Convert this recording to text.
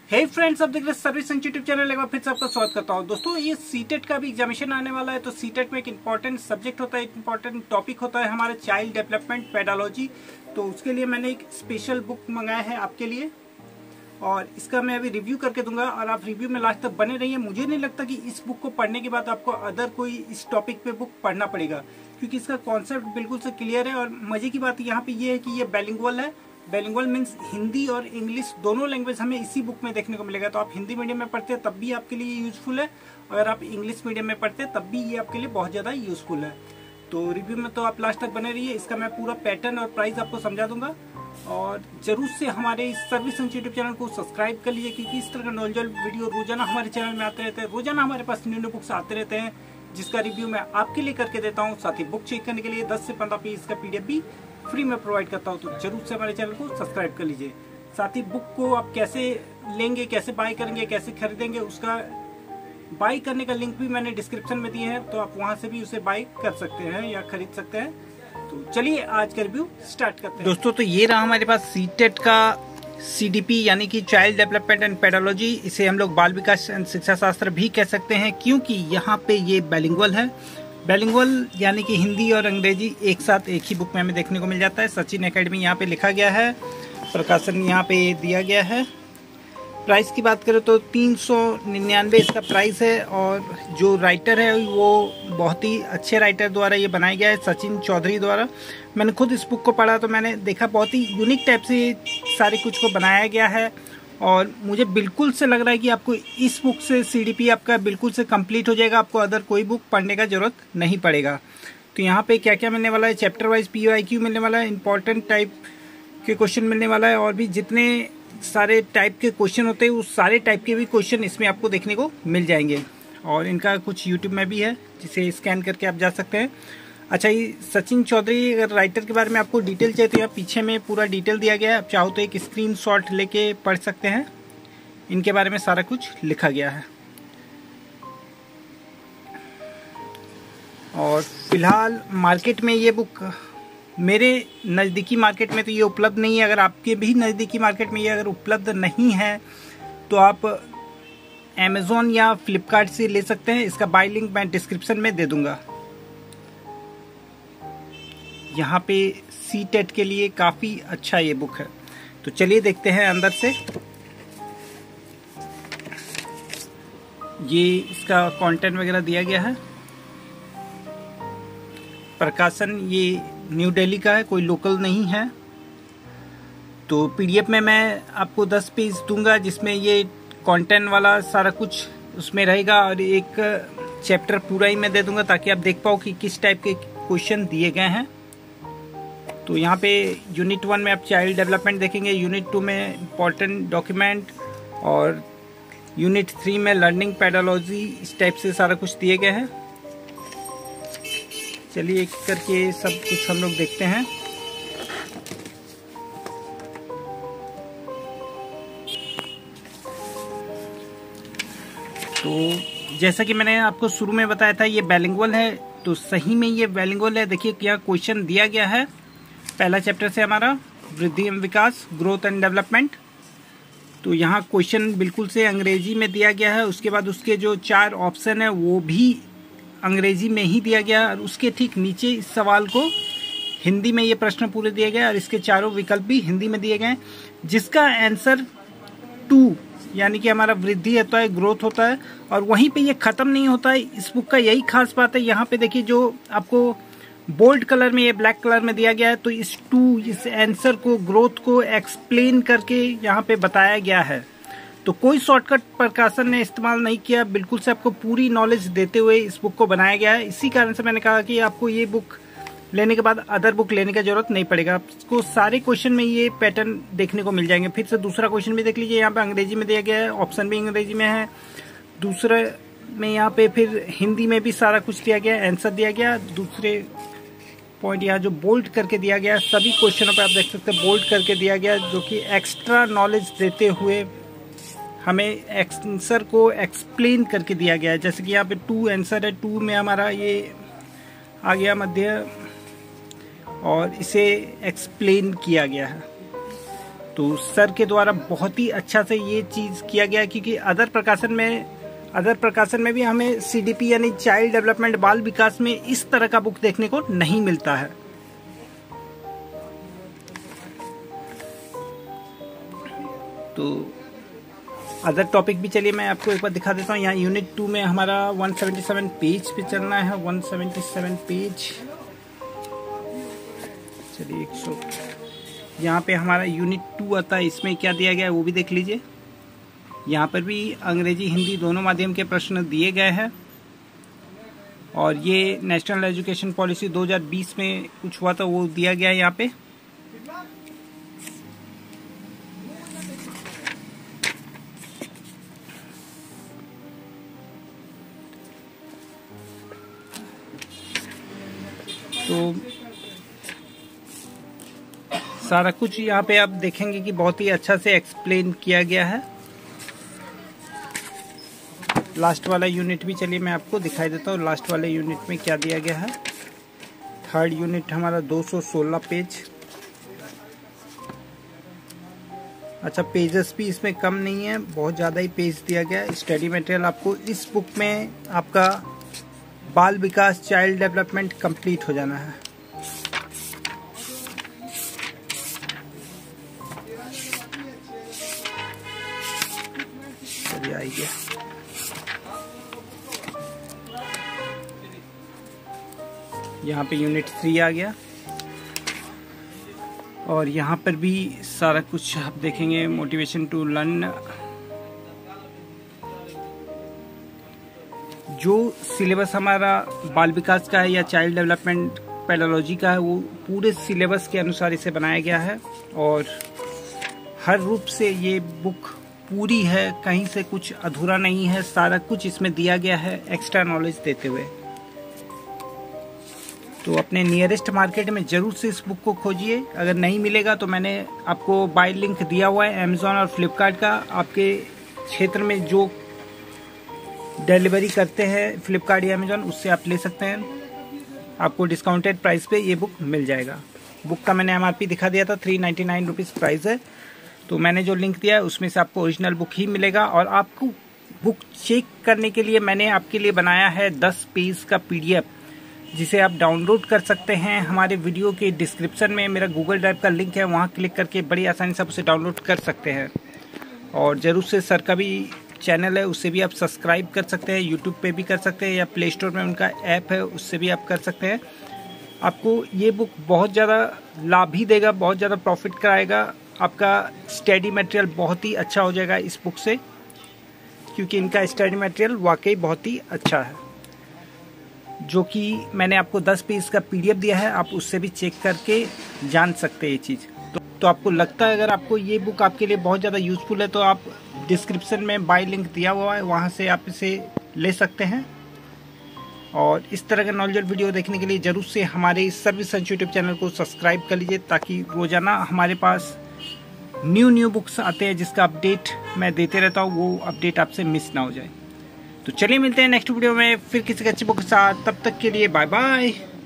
हे friends, आप देख रहे हैं सर्विस यूट्यूब चैनल। एक बार फिर से आपका स्वागत करता हूं। दोस्तों, ये सीटेट का भी एग्जामिनेशन आने वाला है, तो सीटेट में एक इंपॉर्टेंट सब्जेक्ट होता है, एक इंपॉर्टेंट टॉपिक होता है हमारा चाइल्ड डेवलपमेंट पेडालॉजी। तो उसके लिए मैंने एक स्पेशल बुक मंगाया है आपके लिए, और इसका मैं अभी रिव्यू करके दूंगा और आप रिव्यू में लास्ट तक बने रहिए। मुझे नहीं लगता कि इस बुक को पढ़ने के बाद आपको अदर कोई इस टॉपिक पे बुक पढ़ना पड़ेगा, क्योंकि इसका कॉन्सेप्ट बिल्कुल से क्लियर है। और मजे की बात यहाँ पे ये है कि ये बाइलिंगुअल है। बाइलिंगुअल मीन्स हिंदी और इंग्लिश दोनों लैंग्वेज हमें इसी बुक में देखने को मिलेगा। तो आप हिंदी मीडियम में पढ़ते हैं तब भी आपके लिए यूजफुल है, अगर आप इंग्लिश मीडियम में पढ़ते हैं तब भी ये आपके लिए बहुत ज़्यादा यूजफुल है। तो रिव्यू में तो आप लास्ट तक बने रहिए। इसका मैं पूरा पैटर्न और प्राइस आपको समझा दूंगा, और जरूर से हमारे इस सर्विस यूट्यूब चैनल को सब्सक्राइब कर लीजिए, क्योंकि इस तरह का नॉलेजेबल वीडियो रोजाना हमारे चैनल में आते रहते हैं। रोजाना हमारे पास न्यू बुक्स आते रहते हैं, जिसका रिव्यू मैं आपके लिए करके देता हूँ। साथ ही बुक चेक करने के लिए 10 से 15 पेज का PDF भी फ्री में प्रोवाइड करता हूँ। तो जरूर से हमारे चैनल को सब्सक्राइब कर लीजिए। साथ ही बुक को आप कैसे लेंगे, कैसे बाय करेंगे, कैसे खरीदेंगे, उसका बाय करने का लिंक भी मैंने डिस्क्रिप्शन में दिए हैं, तो आप वहां से भी उसे बाय कर सकते हैं या खरीद सकते हैं। तो चलिए आज का रिव्यू स्टार्ट करते हैं। दोस्तों, तो ये रहा हमारे पास सीटेट का CDP यानी कि चाइल्ड डेवलपमेंट एंड पेडालॉजी। इसे हम लोग बाल विकास एंड शिक्षा शास्त्र भी कह सकते हैं, क्योंकि यहाँ पे ये बाइलिंगुअल है। बाइलिंगुअल यानी कि हिंदी और अंग्रेजी एक साथ एक ही बुक में हमें देखने को मिल जाता है। सचिन एकेडमी यहाँ पे लिखा गया है, प्रकाशन यहाँ पे दिया गया है। प्राइस की बात करें तो 399 इसका प्राइस है, और जो राइटर है वो बहुत ही अच्छे राइटर द्वारा ये बनाया गया है, सचिन चौधरी द्वारा। मैंने खुद इस बुक को पढ़ा तो मैंने देखा बहुत ही यूनिक टाइप से सारे कुछ को बनाया गया है, और मुझे बिल्कुल से लग रहा है कि आपको इस बुक से CDP आपका बिल्कुल से कंप्लीट हो जाएगा। आपको अदर कोई बुक पढ़ने का जरूरत नहीं पड़ेगा। तो यहाँ पे क्या क्या मिलने वाला है, चैप्टर वाइज POIQ मिलने वाला है, इंपॉर्टेंट टाइप के क्वेश्चन मिलने वाला है, और भी जितने सारे टाइप के क्वेश्चन होते हैं उस सारे टाइप के भी क्वेश्चन इसमें आपको देखने को मिल जाएंगे। और इनका कुछ YouTube में भी है, जिसे स्कैन करके आप जा सकते हैं। अच्छा, ये सचिन चौधरी अगर राइटर के बारे में आपको डिटेल चाहिए तो यहाँ पीछे में पूरा डिटेल दिया गया है। आप चाहो तो एक स्क्रीनशॉट लेके पढ़ सकते हैं, इनके बारे में सारा कुछ लिखा गया है। और फिलहाल मार्केट में ये बुक, मेरे नज़दीकी मार्केट में तो ये उपलब्ध नहीं है। अगर आपके भी नज़दीकी मार्केट में ये अगर उपलब्ध नहीं है तो आप Amazon या Flipkart से ले सकते हैं। इसका बाय लिंक मैं डिस्क्रिप्शन में दे दूंगा। यहाँ पे सीटेट के लिए काफ़ी अच्छा ये बुक है। तो चलिए देखते हैं अंदर से। ये इसका कंटेंट वगैरह दिया गया है। प्रकाशन ये न्यू दिल्ली का है, कोई लोकल नहीं है। तो PDF में मैं आपको 10 पेज दूंगा, जिसमें ये कंटेंट वाला सारा कुछ उसमें रहेगा, और एक चैप्टर पूरा ही मैं दे दूंगा ताकि आप देख पाओ कि किस टाइप के क्वेश्चन दिए गए हैं। तो यहाँ पे यूनिट 1 में आप चाइल्ड डेवलपमेंट देखेंगे, यूनिट 2 में इम्पोर्टेंट डॉक्यूमेंट, और यूनिट 3 में लर्निंग पेडालॉजी। इस टाइप से सारा कुछ दिए गए हैं। चलिए एक करके सब कुछ हम लोग देखते हैं। तो जैसा कि मैंने आपको शुरू में बताया था, ये बाइलिंगुअल है, तो सही में ये बाइलिंगुअल है। देखिए क्या क्वेश्चन दिया गया है। पहला चैप्टर से हमारा वृद्धि एवं विकास, ग्रोथ एंड डेवलपमेंट। तो यहाँ क्वेश्चन बिल्कुल से अंग्रेजी में दिया गया है। उसके बाद उसके जो 4 ऑप्शन है वो भी अंग्रेजी में ही दिया गया, और उसके ठीक नीचे इस सवाल को हिंदी में ये प्रश्न पूरे दिए गए, और इसके चारों विकल्प भी हिंदी में दिए गए, जिसका आंसर 2 यानी कि हमारा वृद्धि होता है, ग्रोथ होता है। और वहीं पे ये खत्म नहीं होता है। इस बुक का यही खास बात है। यहाँ पे देखिए जो आपको बोल्ड कलर में, ये ब्लैक कलर में दिया गया है, तो इस आंसर को, ग्रोथ को एक्सप्लेन करके यहाँ पे बताया गया है। तो कोई शॉर्टकट प्रकाशन ने इस्तेमाल नहीं किया, बिल्कुल से आपको पूरी नॉलेज देते हुए इस बुक को बनाया गया है। इसी कारण से मैंने कहा कि आपको ये बुक लेने के बाद अदर बुक लेने की जरूरत नहीं पड़ेगा। आपको सारे क्वेश्चन में ये पैटर्न देखने को मिल जाएंगे। फिर से दूसरा क्वेश्चन भी देख लीजिए, यहाँ पे अंग्रेजी में दिया गया है, ऑप्शन भी अंग्रेजी में है। दूसरे में यहाँ पे फिर हिंदी में भी सारा कुछ दिया गया, आंसर दिया गया। दूसरे पॉइंट यहाँ जो बोल्ड करके दिया गया, सभी क्वेश्चनों पे आप देख सकते हैं बोल्ड करके दिया गया, जो कि एक्स्ट्रा नॉलेज देते हुए हमें आंसर को एक्सप्लेन करके दिया गया है। जैसे कि यहाँ पे 2 आंसर है, 2 में हमारा ये आ गया मध्य, और इसे एक्सप्लेन किया गया है। तो सर के द्वारा बहुत ही अच्छा से ये चीज़ किया गया है, क्योंकि अदर प्रकाशन में भी हमें CDP यानी चाइल्ड डेवलपमेंट बाल विकास में इस तरह का बुक देखने को नहीं मिलता है। तो अदर टॉपिक भी चलिए मैं आपको एक बार दिखा देता हूँ। यहाँ यूनिट 2 में हमारा 177 पेज पे चलना है। 177 पेज, चलिए 100। यहाँ पे हमारा यूनिट 2 आता है, इसमें क्या दिया गया है वो भी देख लीजिए। यहाँ पर भी अंग्रेजी हिंदी दोनों माध्यम के प्रश्न दिए गए हैं। और ये नेशनल एजुकेशन पॉलिसी 2020 में कुछ हुआ था वो दिया गया है यहाँ पे। तो सारा कुछ यहाँ पे आप देखेंगे कि बहुत ही अच्छा से एक्सप्लेन किया गया है। लास्ट वाला यूनिट भी चलिए मैं आपको दिखाई देता हूँ। लास्ट वाले यूनिट में क्या दिया गया है। थर्ड यूनिट हमारा 216 पेज। अच्छा, पेजेस भी इसमें कम नहीं है, बहुत ज़्यादा ही पेज दिया गया है। स्टडी मटेरियल आपको इस बुक में आपका बाल विकास चाइल्ड डेवलपमेंट कंप्लीट हो जाना है। चलिए आइए, यहाँ पे यूनिट 3 आ गया। और यहाँ पर भी सारा कुछ आप देखेंगे। मोटिवेशन टू लर्न, जो सिलेबस हमारा बाल विकास का है या चाइल्ड डेवलपमेंट पेडालॉजी का है, वो पूरे सिलेबस के अनुसार इसे बनाया गया है। और हर रूप से ये बुक पूरी है, कहीं से कुछ अधूरा नहीं है। सारा कुछ इसमें दिया गया है एक्स्ट्रा नॉलेज देते हुए। तो अपने नियरेस्ट मार्केट में ज़रूर से इस बुक को खोजिए। अगर नहीं मिलेगा तो मैंने आपको बाय लिंक दिया हुआ है अमेज़ॉन और फ्लिपकार्ट का। आपके क्षेत्र में जो डिलीवरी करते हैं फ्लिपकार्ट या अमेज़ॉन, उससे आप ले सकते हैं। आपको डिस्काउंटेड प्राइस पे ये बुक मिल जाएगा। बुक का मैंने MRP दिखा दिया था, 399 रुपीज़ प्राइस है। तो मैंने जो लिंक दिया है उसमें से आपको ओरिजिनल बुक ही मिलेगा। और आपको बुक चेक करने के लिए मैंने आपके लिए बनाया है 10 पेज का PDF, जिसे आप डाउनलोड कर सकते हैं। हमारे वीडियो के डिस्क्रिप्शन में मेरा गूगल ड्राइव का लिंक है, वहाँ क्लिक करके बड़ी आसानी से आप उसे डाउनलोड कर सकते हैं। और ज़रूर से सर का भी चैनल है, उससे भी आप सब्सक्राइब कर सकते हैं। यूट्यूब पे भी कर सकते हैं, या प्ले स्टोर में उनका ऐप है, उससे भी आप कर सकते हैं। आपको ये बुक बहुत ज़्यादा लाभ ही देगा, बहुत ज़्यादा प्रॉफिट कराएगा। आपका स्टडी मटेरियल बहुत ही अच्छा हो जाएगा इस बुक से, क्योंकि इनका स्टडी मटेरियल वाकई बहुत ही अच्छा है। जो कि मैंने आपको 10 पेज का PDF दिया है, आप उससे भी चेक करके जान सकते हैं ये चीज़। तो आपको लगता है अगर आपको ये बुक आपके लिए बहुत ज़्यादा यूज़फुल है, तो आप डिस्क्रिप्शन में बाय लिंक दिया हुआ है, वहाँ से आप इसे ले सकते हैं। और इस तरह का नॉलेजेबल वीडियो देखने के लिए ज़रूर से हमारे इस सर्विस यूट्यूब चैनल को सब्सक्राइब कर लीजिए, ताकि रोज़ाना हमारे पास न्यू बुक्स आते हैं जिसका अपडेट मैं देते रहता हूँ, वो अपडेट आपसे मिस ना हो जाए। तो चलिए मिलते हैं नेक्स्ट वीडियो में फिर किसी अच्छी बुक के साथ। तब तक के लिए बाय बाय।